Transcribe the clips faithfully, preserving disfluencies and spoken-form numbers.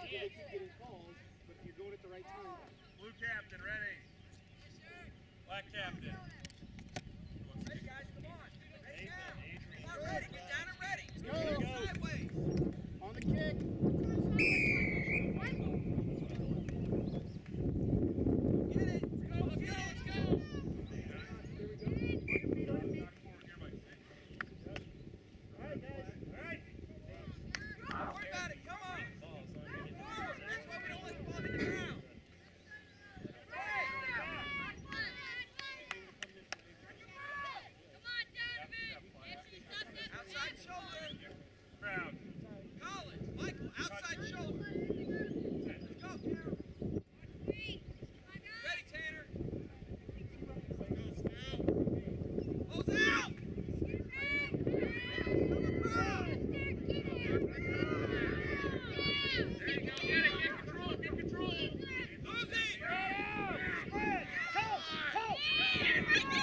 because they keep getting calls, but if you're going at the right time. Blue captain, ready. Black captain. Ready, guys, come on. Ready Nathan, now. Adrian. Come on, ready. Get down and ready. Go. Go. Sideways. On the kick. Get it. Let's go. Let's go. Let's go. Here we go. On your feet, on your feet. All right, guys. All right. Don't worry about it. Come on. Forward. That's why we don't let the ball hit the ground. Outside shoulder. Crowd. Collins. Michael. Outside shoulder. Let's go. Ready, Tanner. Ball's out. There you go. Get it. Get control. Get control. Lose it. Spread. Toe. Toe.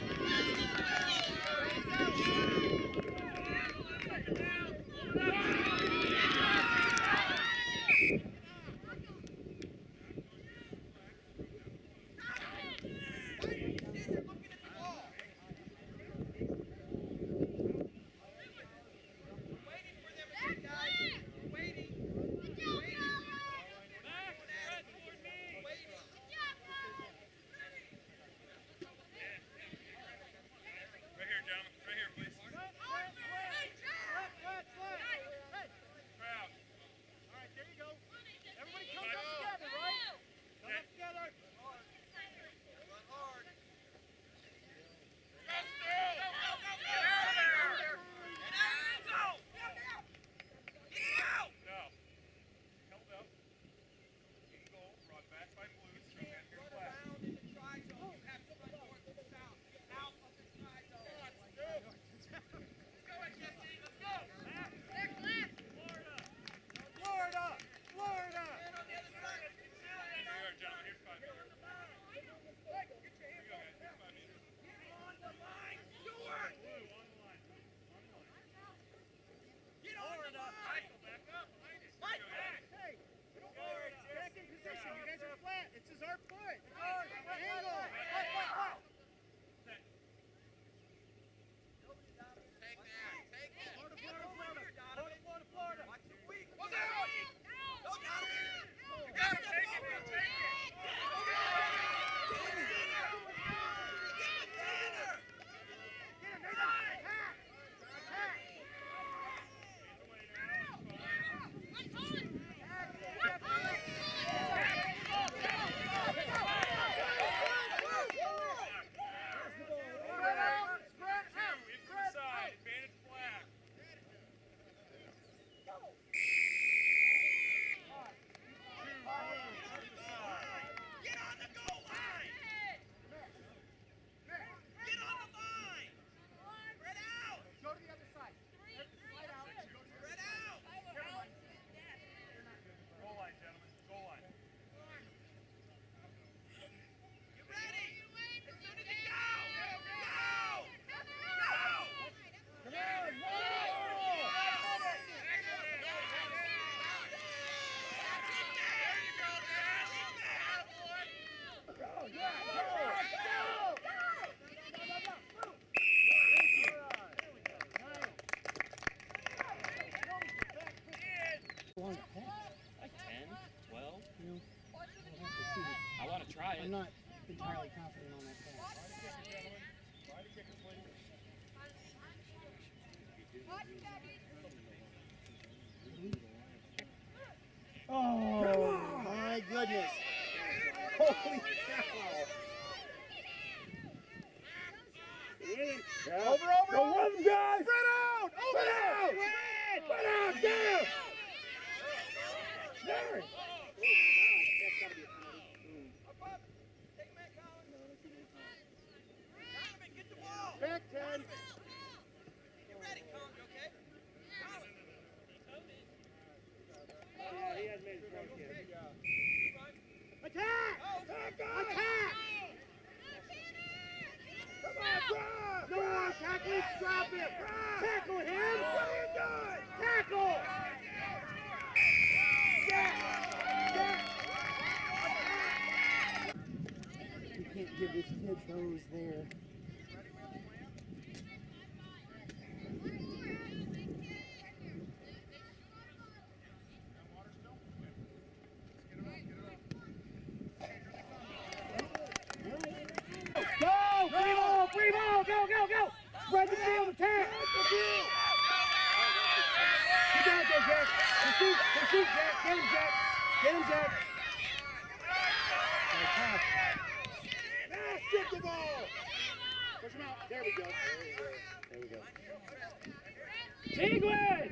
Right here, gentlemen. Right here, please. Crowd. All right, there you go. Everybody comes up together, right? Come up together. Run hard. Get out there. Get out. Go. Get out. No. Held up. In goal. Brought back by Blues. From Can't here run flat. around in the try zone. You have to run north and south. Out of the try zone. Go ahead, Jesse. Let's go. Florida. Florida! Florida! And on the other side. Here you are, gentlemen. Here's five meters. Here you go, guys. Here's five meters. Get on the line, Stewart. Blue, on the line. On the line. Get on the line. Michael, back up. Behind us. Michael. Hey, back in position. You guys are flat. It's his our foot. Angle. Set. Take that. Take that. Florida, Florida, Florida. Donovan. Florida, Florida. Watch the weak. Well, Go, go. Donovan. You got it. Take it. Now take it. Tanner. Get him, Nathan. Attack. Attack. He's away now. It's fine. Spread out. Spread out. Two, into the side. Advantage black. Get on the goal line. Get on the line. Spread out. Go to the other side. Slide out. Spread out. Goal line, gentlemen. Goal line. You ready? As soon as you go. Go. Go. Come on. Go, yeah, go. Like ten, twelve? You know, I want to try I'm it. not entirely confident on that pass. Try to kick it, please. Oh, my goodness. Holy cow. Over, over, Go over. one guy! Spread out. Over. Spread out! Spread. Spread out, down! There! Oh, my gosh. That's got to be a penalty. Up, up. Take him back, Colin. Donovan, get the ball. Back ten. Get ready, Colin. You okay? Colin. Oh, he hasn't made his run yet. Okay. You run. Attack. Oh, Attack, guys! Attack. Come on, drive! No more attack. Let's drop it. nose there. Go! Free ball! Free ball! Go, go, go! Spread the field, attack! Get down there, Jack! Pursuit! Pursuit, Jack! Get him, Jack! Get him, Jack! Now strip the ball! Push him out. There we go. There we go. Tigwin!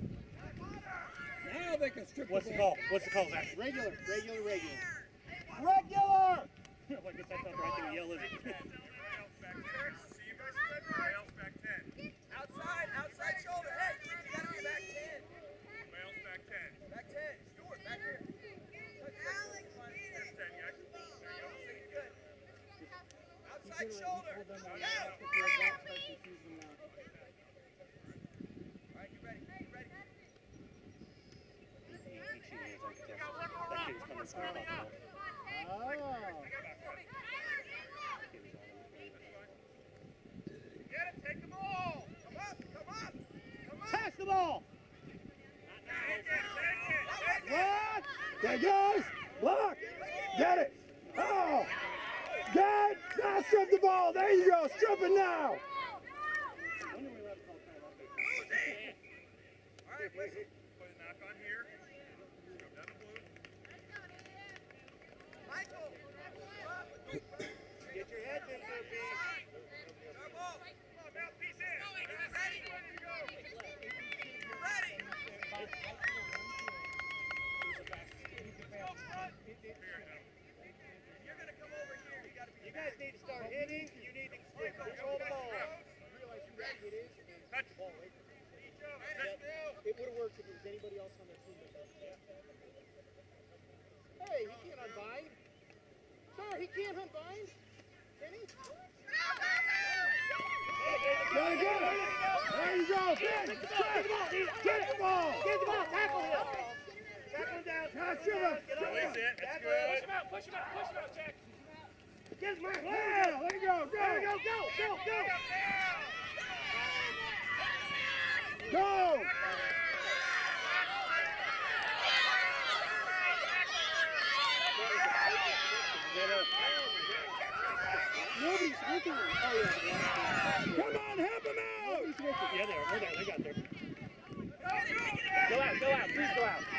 Now they can strip What's the the ball. call? What's the call, Zach? Regular, regular, regular. Regular! I guess that's not the right thing to yell, is it? Outside, outside shoulder. Hey, you gotta be back ten. Wales back ten. Back ten. Stewart, back here. Alex, There's ten, guys. There you go. good. Outside shoulder. Go. All right, you ready? You ready? That kid's coming from the ball. Oh. Get it, take the ball. Come up, come up. Come up. Pass the ball! Take it, take it. What? There goes! Look! Get it! Oh! Get it! Now strip the ball! There you go! Strip it now! All right, whistle. Put a knock on here. Go down the blue. Michael. Get your heads into it, B. Our ball. Come on, mouthpiece in. Ready? Ready? You're gonna come over here. You gotta be. You guys need to start hitting. You need to control the ball. Touch. It would have worked if it was anybody else on their team. Hey, he can't unbind. Sir, he can't unbind. Can he? There you go! There you go! Get it! Get the ball! Get the ball! Get the ball. Tackle him. Tackle him down. Now strip it! Release it. That's good. Push him out, push him out, Jack. Get his man. Yeah, there you go! Go, Go! go, go, go, go. Go! Nobody's looking. Oh, yeah. Come on, help him out! Yeah, they are. They're there. They got there. Go out, go out. Please go out.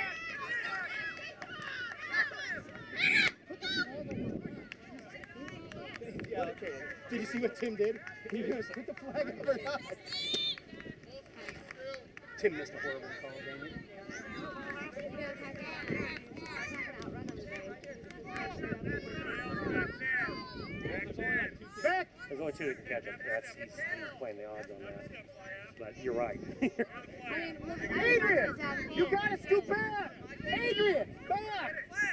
Yeah, okay. Did you see what Tim did? He goes, put the flag up or not? Tim missed a horrible call, dang it. Back! There's only two that can catch up. That's he's, he's playing the odds on that. But you're right. Adrian! You gotta scoop back! Adrian! Back!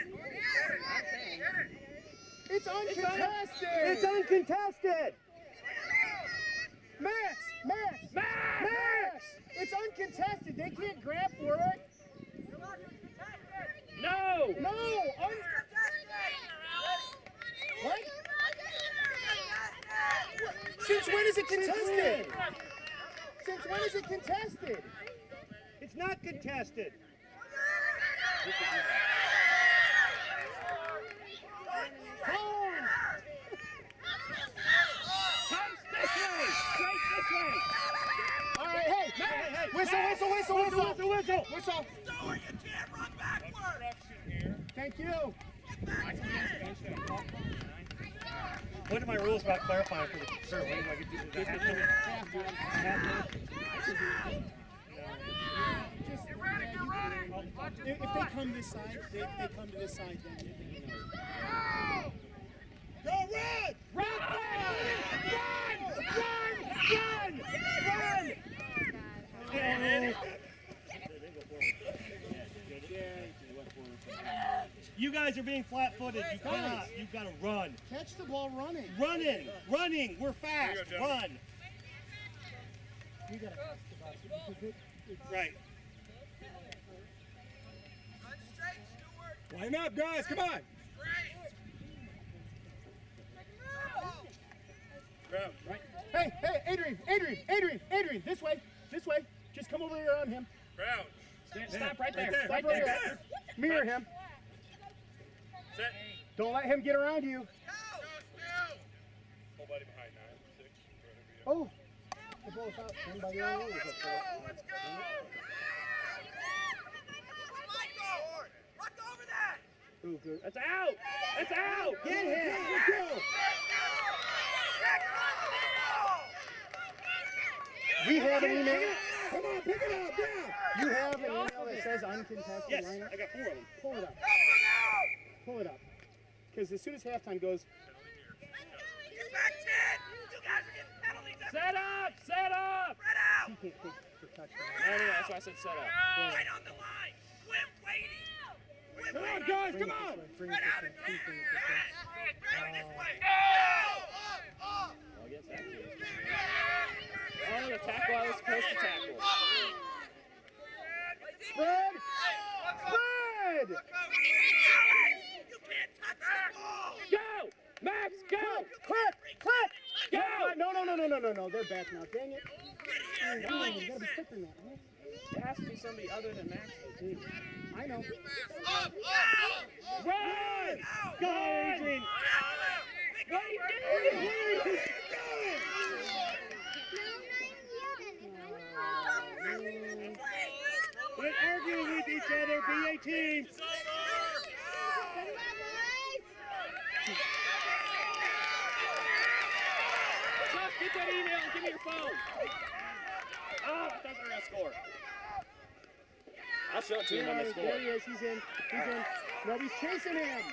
It's uncontested! It's uncontested! Max! Max! Max! Max! It's uncontested. They can't grab for it. No! No! Un- what? Since when is it contested? Since when is it contested? It's not contested. Home! Comes this way! Straight this way! All right, hey, Hey, hey, whistle, hey. whistle, whistle, whistle, Whistle, whistle! whistle. Stewart, you can't run backward. Obstruction here. Thank you. What are my rules about clarifying for the serve? When do I get to do that? If, if they come this side, they, if they come to this side, then you know. Go run! Run! Run! Run! Run! Run! Run! You guys are being flat-footed. You cannot. You've got to run. Catch the ball running. Running, running. We're fast. There you go, Run. You gotta catch the ball because it, it's Right. Run straight, Stewart. Line up, guys, come on! Straight. Crouch. Right. Hey, hey, Adrian, Adrian, Adrian, Adrian, this way, this way. Just come over here on him. Crouch. Stop right there. there, Right Stop right there. there. Mirror him. Set. Don't let him get around you. Whole body behind nine, six, whatever you Oh. The ball's out. Somebody on the Let's go! Let's go! Michael! Look over that! Ooh, good. That's out. That's out. Get him. Let's go. We have an email. Come on, pick it up. Yeah. You have an email that says uncontested Yes, lineup. I got four of them. Pull it up. Pull it up. Because as soon as halftime goes, Get back, Ted! You guys are getting penalties every Set up. Set up. Spread out! he can't take the touchdown. No, no, no. That's why I said set up. Right on the line! Quit waiting! Quit Come on, waiting! guys. Bring Come it on. this way. Bring Spread it out this and way. Keep bringing it this way. Spread out this way! Go! Well, I guess that is. Oh, the tackle I was supposed to tackle. Spread! Spread! You can't touch the ball! Go, Max. Go. Click! Click! Go. No, no, no, no, no, no, no. They're back now. Dang it. Get here! Oh, you gotta be quicker than that, man. It has to be somebody other than Max. Too. I know. Up! Up! Up! Run. Out! Go, Adrian. What are you doing? Quit arguing with each other. Be a team. Chuck, get that email and give me your phone. Oh, I thought they were gonna score. I'll show it to him when There they he score. there he is. He's in. He's in. Nobody's chasing him.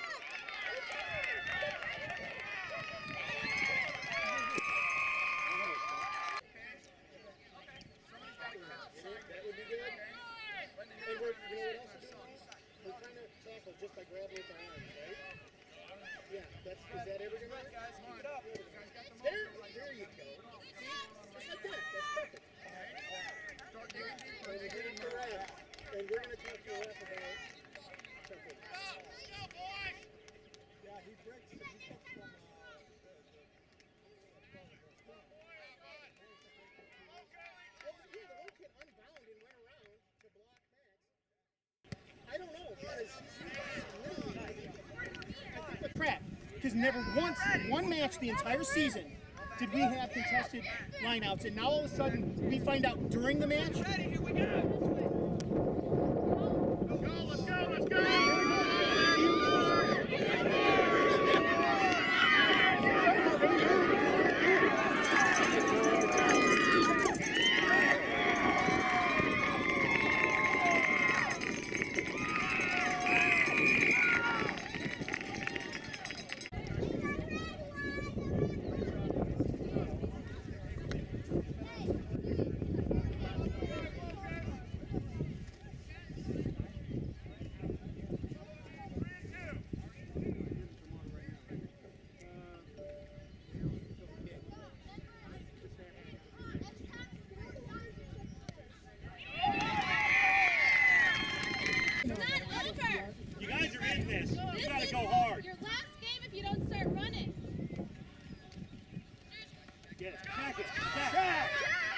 That would be good. Hey, we're, you know what else is doing? We're trying to tackle just by grabbing with the arms, right? Yeah, that's, is that ever gonna work? Guys, keep it up. There, there you go. See? Just like that. That's perfect. And we're getting the ref. And we're gonna talk to the ref about something. Yeah, he breaks it. He comes from, uh, yeah, the one kid unbound and went around to block Max. I don't know, because literally, I think the crap, because never once, one match the entire season, did we have contested lineouts, and now all of a sudden we find out during the match. Ready, here we go! Let's go, let's go! You guys are in this. You This gotta is go hard. your last game if you don't start running. Get it. Tack it. Tack.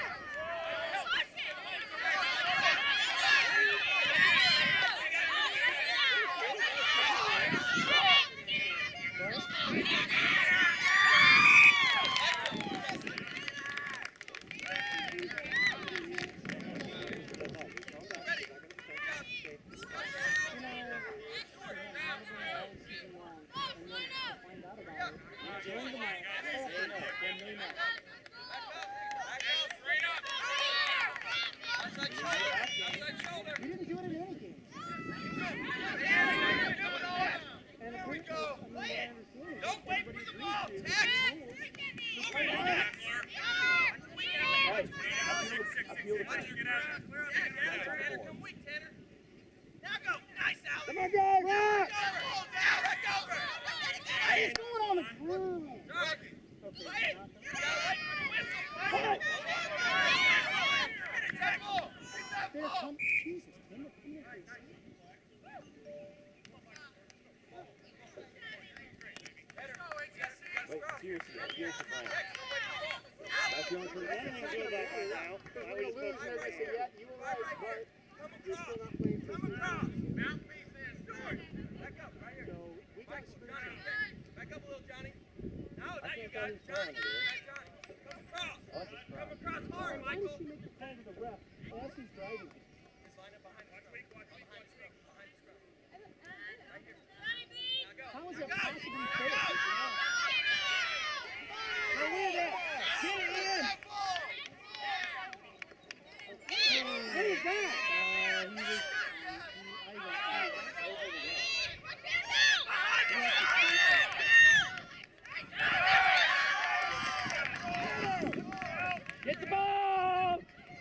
We didn't do it in any games. And There we apparently, go. I mean, Play I it. understand Don't wait for the ball. everybody Tack it. agrees Over to that, Clark. Right. Appeal the Watch you get out of there. Yeah, yeah, Tanner. Come weak, Tanner. Now go. Nice, Alex. Come on, guys. Rock. Over. Hold down. Look over. to He's going on the groove. Rocky. Okay, Play it. not- You gotta wait for the whistle. Play it. Get it, tackle. Get that There, ball. come, Jesus, Tim, come here. Better. Wait, Jesse. Wait, seriously, seriously, Brian. Anything good back here now. Because Now we're we going to lose, just and they're going to say, yeah, you were right, but Come you're across. still not playing for Come us. across. Mouthpiece in. Stewart. Back up, right here. So we got Michael, screwed. Johnny, back, back up a little, Johnny. No, I there you can't go. tell who's Johnny, throwing it, dude. that's Johnny. Come across. I like this Come crowd. across hard, Why Michael. does she make the call to the ref as he's driving? Just line up behind the scrum. Behind the scrum. Behind the scrum. Right here. Now go. How is Now that go. possibly Now fair? go. Go with it. Get it in. What is that? Uh, he was. He, I don't Get the ball.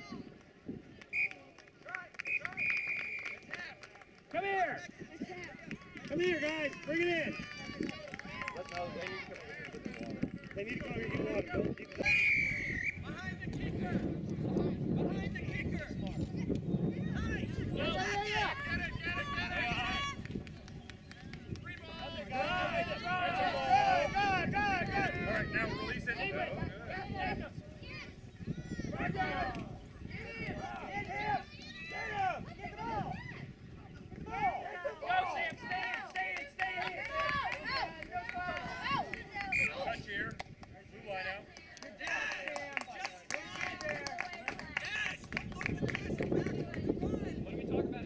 Come here. Come here, guys. Bring it in. Let's know they need to come over here and get the water. They need to come over here and get water. Don't keep it. Behind the kicker. Behind the kicker. Nice. Yeah, yeah, yeah. Get it, get it, get it. Free ball. Good, good, good, good, good. All right, now release it. Oh, good. Touch here. Blue line out. What are we talking about?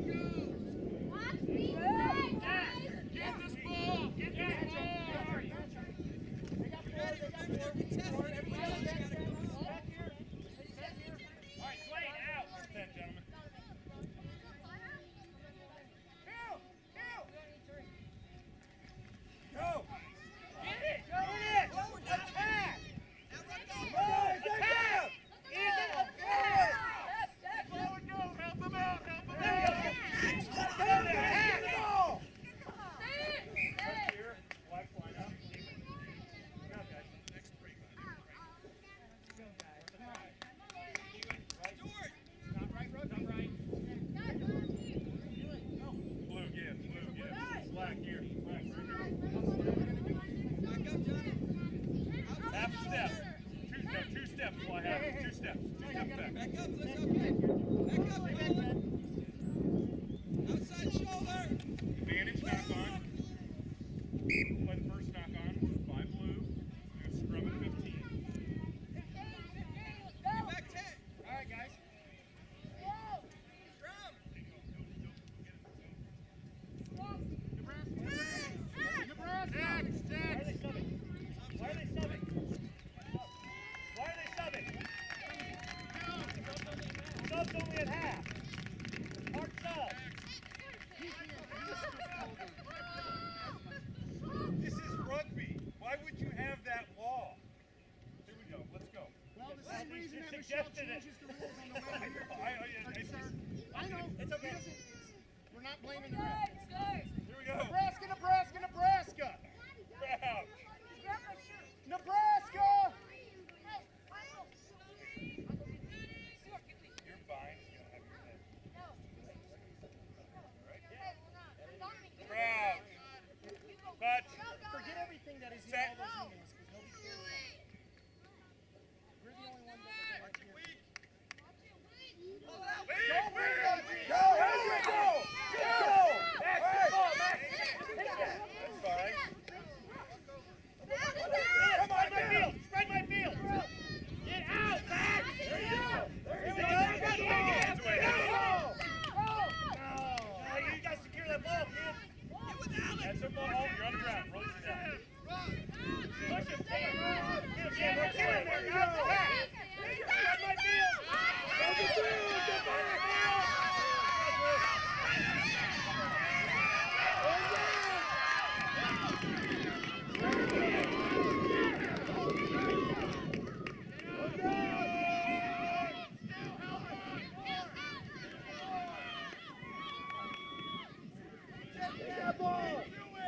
Get this ball. Get this ball. They got four, they got four. Four, everybody else back here. Back here. All right, Dwayne, out. Ten, gentlemen. Go. Get it. Go in. Attack. Attack. Attack. Forward, go. Help them out. Help them There you out. go. Attack the ball. Touch here. Black line out. Now, guys. Next three. Stewart. Not right, Russ. Not right. Blue, give. Blue, give. Slack here. Slack. Back up, Johnny. Half a step. Two, no, two steps. Fly half. Two steps. Two steps back. Back up, let's up. Back up, shoulder. Outside shoulder. Advantage knock on. Play the first knock on. By blue. Do scrum at fifteen. Get back ten. All right, guys. Scrum. Nebraska. Why are they subbing? Why are they subbing? Why are they subbing? Subs only at half. Hard sub. This is rugby. Why would you have that law? Here we go. Let's go. Well, the same reason that Michelle suggested it. changes the rules on the way here. I, I, I, Are you sure? I know. It's okay. He doesn't- We're not blaming the ref. Here we go. Nebraska, Nebraska, Nebraska. Crouch. Nebraska. You're fine. You don't have your head. Crouch. Touch. Forget everything that is in Set. all those emails because nobody cares. We're the only ones that are here. Go, Henry, go! Go! Max, good ball, Max. Take that. That's fine. Come on, my field. Spread my field. Get out, Max. There you go. There you go. You got the ball. Go. Go. You got to secure that ball, kid. That's a ball. You're on the ground. Release it down. Push him, Sam. Get him, Sam. Right there. There you go. Attack. Spread my field. Go to two. Get back. Take that ball.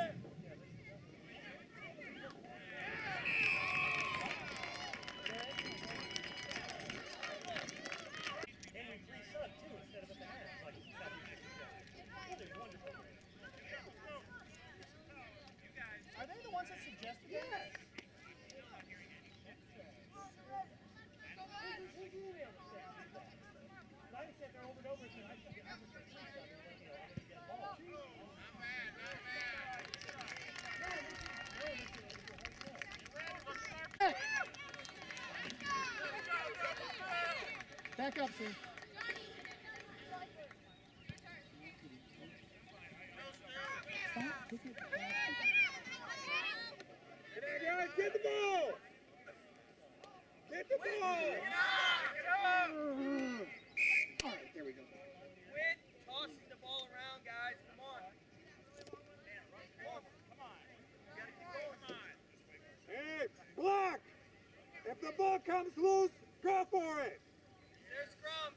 Henry free sub too instead of at the half, like South Africa. Really wonderful. Are they the ones that suggested that? Back up, Sue. Stop. Kick it. Get it, guys, get the ball! Get the ball! All right, there we go. Quit tossing the ball around, guys. Come on. Come on. You gotta keep going. Come on. Hey, block! If the ball comes loose, go for it! There's scrum.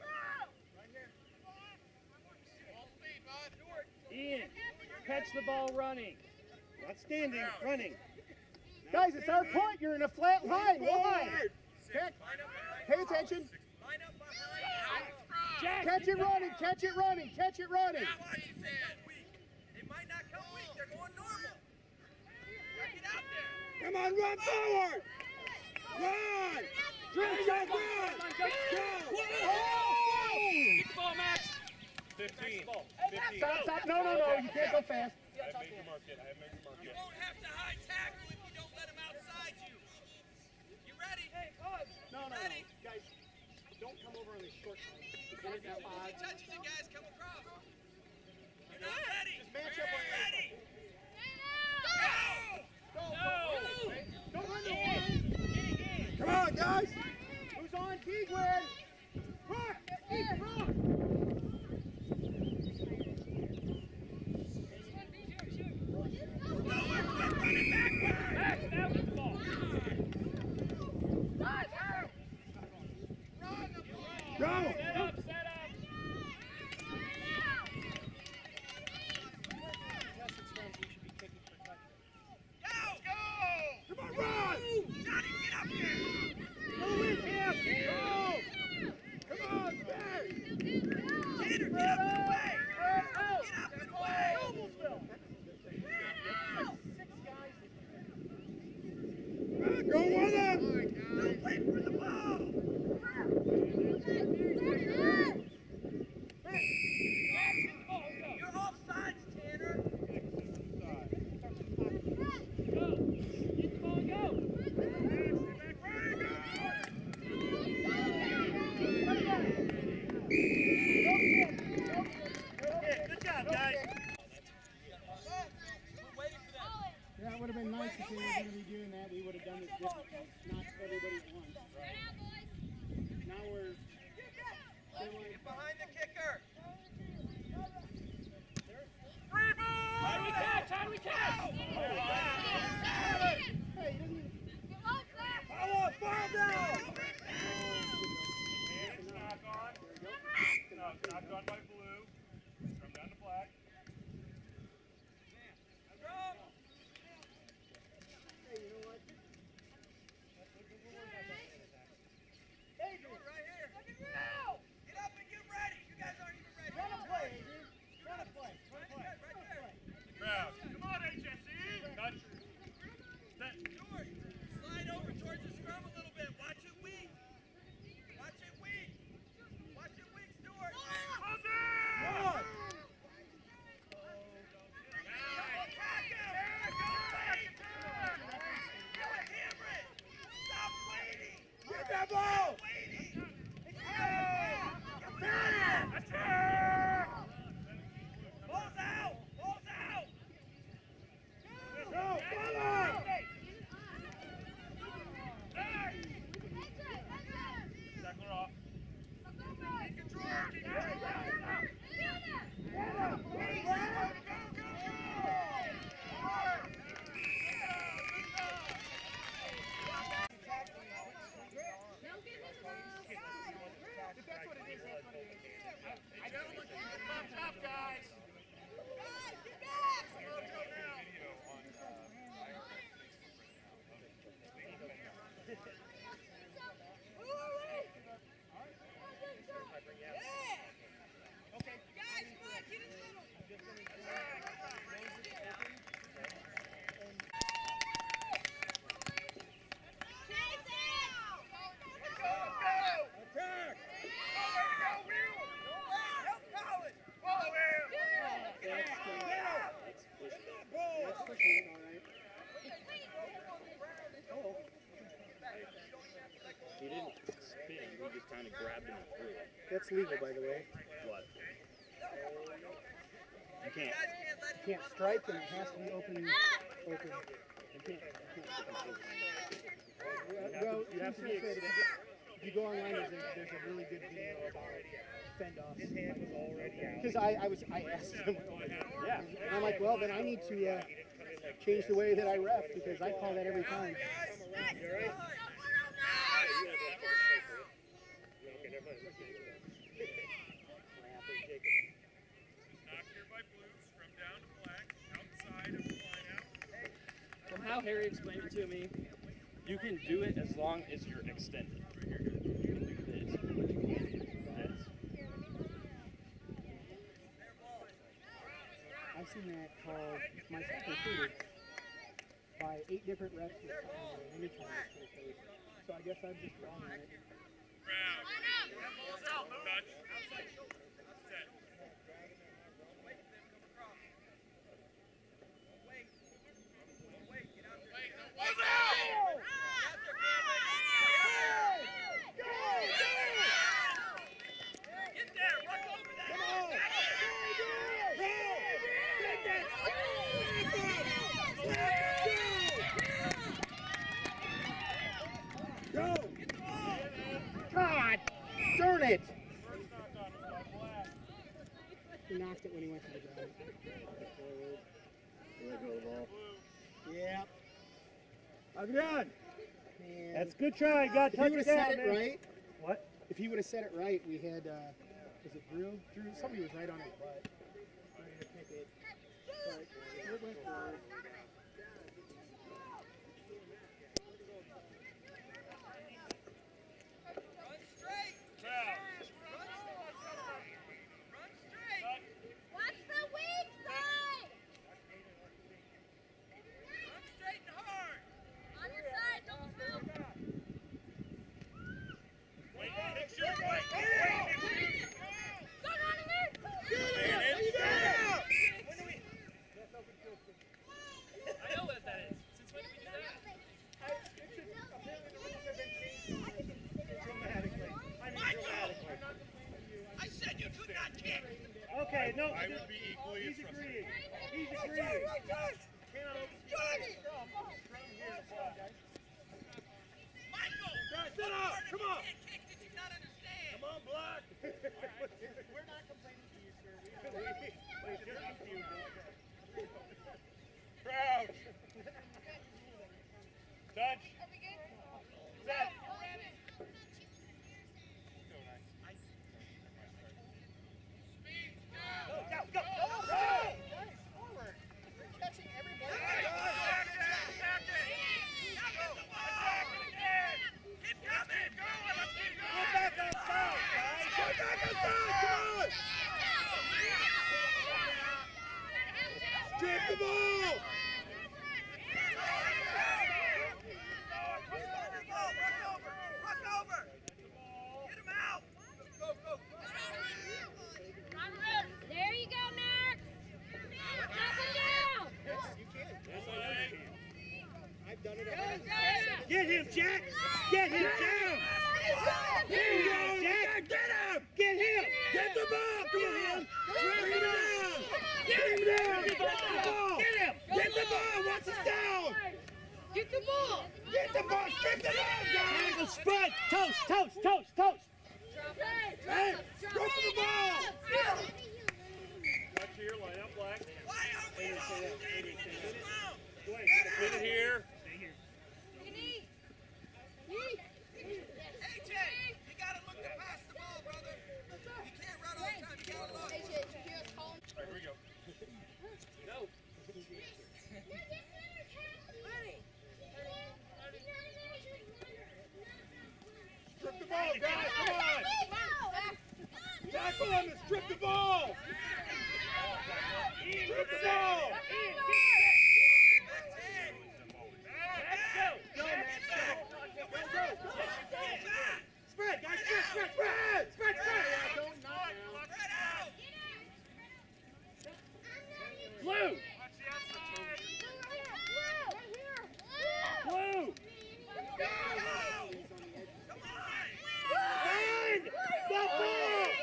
Ian, catch the ball running. Not standing, running. Guys, it's our point. You're in a flat line. Line. Catch. Pay attention. Line up behind. Jack, Catch it running. Catch it running. Catch it running. Now watch it, man. They might not come weak. They're going normal. Get out there. Come on, run forward! Run! Drink shot, run! Go! Get the ball, Max. fifteen. fifteen. Stop, stop. No, no, no. You can't go fast. I have major mark yet. I have major mark You yet. won't have to high tackle if you don't let them outside you. You ready? Hey, No, no, no. Ready? Guys, don't come over on the short side. Get it that He wide. touches it, guys. Come across. You're not ready. Just match up on You're ready. Go. Go. Go. Don't run the line. Come on, guys! Who's on? Keegwin. Rock. Keep rock. Max, now get the ball. Go! Set up, set up. Come on, run! Johnny, get up here. Go with him! Go! Come on, back! Tanner, get up and away. Get up and away. Go with him! Don't wait for the ball. You're offsides, Tanner. Go. Get the ball and go. Good job, guys. We're waiting for them. Yeah, it would have been nice if we were going to be doing that. We would have done this differently. Not everybody at once. Now we're. Get behind the kicker. How do we catch? How do we catch? Hey, he doesn't even. Follow, fall down! And knock on. No, knock on by blue. Come down to black. Right here. Get up and get ready. You guys aren't even ready. Run a play, Adrian. Run a play. Run a play. Right there. Crowd. Come on, H S E. Touch. Set. George, slide over towards the scrum a little bit. Watch it weak. Watch it weak. Watch it weak, Stuart. Close it! Run! Attack him. Go late. Do it, hammer it. Stop waiting. Get that ball! Waiting. Ball's out. Ball's out. Go, follow! Tackler off. Take control. If that's what it is, that's what it is. Gentlemen, keep it up, guys. Guys, get back. Okay. Guys, come on, get in the middle. Attack! Help Colin. That's good. Ball! That's pushing it, all right. Oh. That's legal, by the way. What? You can't. You can't strike, and it has to be open. Open. You can't. You can't. Well, you have to be Tim said if you go- if you go online, there's a, there's a really good video about fend off. His hand was already out. Because I, I was I asked him, Yeah. and I'm like, well, then I need to uh, change the way that I ref because I call that every time. You're right. Knocked here by blue, scrum down to black, outside of the lineout. From how Harry explained it to me, you can do it as long as you're extended. You can do this. This. I've seen that called myself included by eight different refs with uh, any time. So I guess I'm just wrong on it. Round. Touch. Set. Get there, run over that. Go! God darn it! First knock on is by black. He knocked it when he went to the ground. Let go of the ball. Yeah. I'm done. Man. That's a good try. Got If he would have touchdown, said it man. right, What? if he would have said it right, we had, uh, was it Drew? Drew, somebody was right on his butt. Ready to pick it. But it went forward. Run straight. Foul. Run straight. Watch the weak side! Run straight and hard. On your side, don't move! Wait, make sure. Wait, wait, make sure. Go down in there! I know what that is. Since when did we do that? I said you could not kick. Okay, no. I would be equally as He's frustrated. agreeing. He's agreeing. Michael! Guys, sit up. Come on. Can't kick, did you not understand? Come on, Black. We're not complaining to you, sir. Crouch. Touch. Set. Go, go, go. Nice, forward. You're catching everybody. Keep coming! Go back outside, guys. Go back outside. Come on. Strip the ball. There you go, Max! Up and down! You can. Yes, I am. I've done it Go, already. go! Get him, Jack. Get him down. There you go, Jack. Get him. Get him. Get the ball. Come on. Bring him down. Get him down. Get the ball. Get him. Get the ball. Once it's down. Get the ball! Get the ball. Strip the ball, guys. Angle spread. Toast, toast, toast, toast. Hey, strip the ball. Touch here, line up black. Why are we all standing in this ground? Get it here. A J, you gotta look to pass the ball, brother. You can't run all the time. You gotta look. All right, here we go. No. Strip the ball, guys. Come on. Tackle him and strip the ball. Strip the ball. Go, man. Spread, guys. Spread, spread, spread. Spread, spread. Don't knock down. Spread out. Blue. Blue. Come on. Find the ball.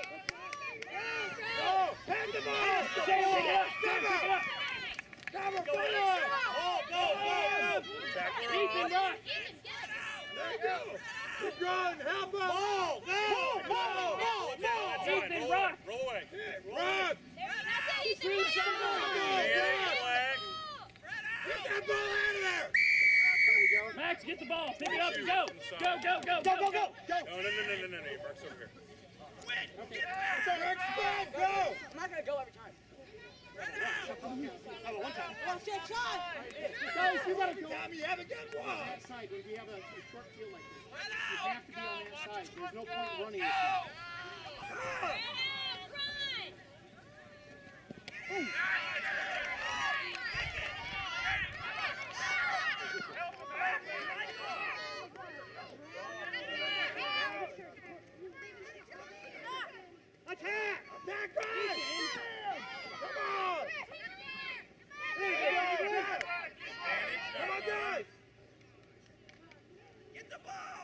Run, help him! Ball! Ball! Ball! Ball! That's it. Ethan, Roll rock. away. Roll away. Run! There, that's it, Ethan. Shoot somebody! Yeah, flag. Get that ball out of there! Max, get the ball. Pick it up and go. Go, go, go, Go, go, go, go. No, no, no, no, no, no, no. Mark's over here. Next ball, go! I'm not gonna go every time. How about one time? Well, shit, shot. Guys, you gotta go Tommy, you haven't got on one! that side when we have a, a short field like this. You have to be on that side. There's no point running this side. Run. Attack! Attack, guys! Come on! Come on, guys! Get the ball!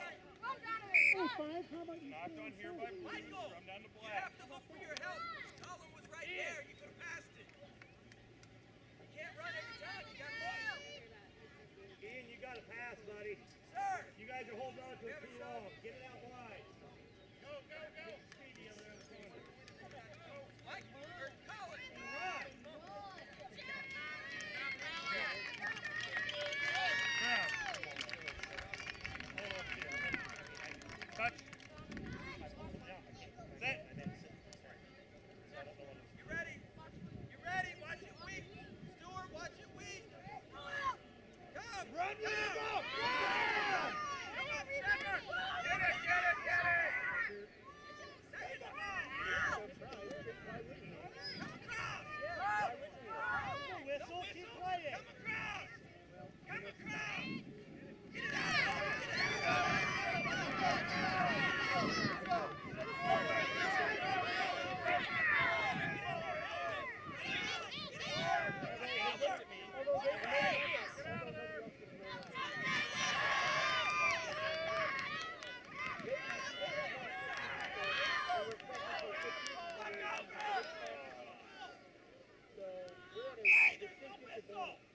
Knocked on here by blue. Michael! From down to You black. have to look for your help. Colin was right there. You could have passed it. You can't run every time. You got to look. Ian, you got to pass, buddy. Sir! You guys are holding on to it too long. Get it out wide. Go, go, go! Speedy on the other corner. Mike, or Colin! Run! Touch. Set. You ready? You ready? Watch it weak. Stewart, watch it weak. Come! Run with the ball! Come on, Shepard! Get it, get it, get it! Take the ball! Come across! Whistle, keep playing. Come across! Come across! Get it out! Get it out! Hey, there's no whistle!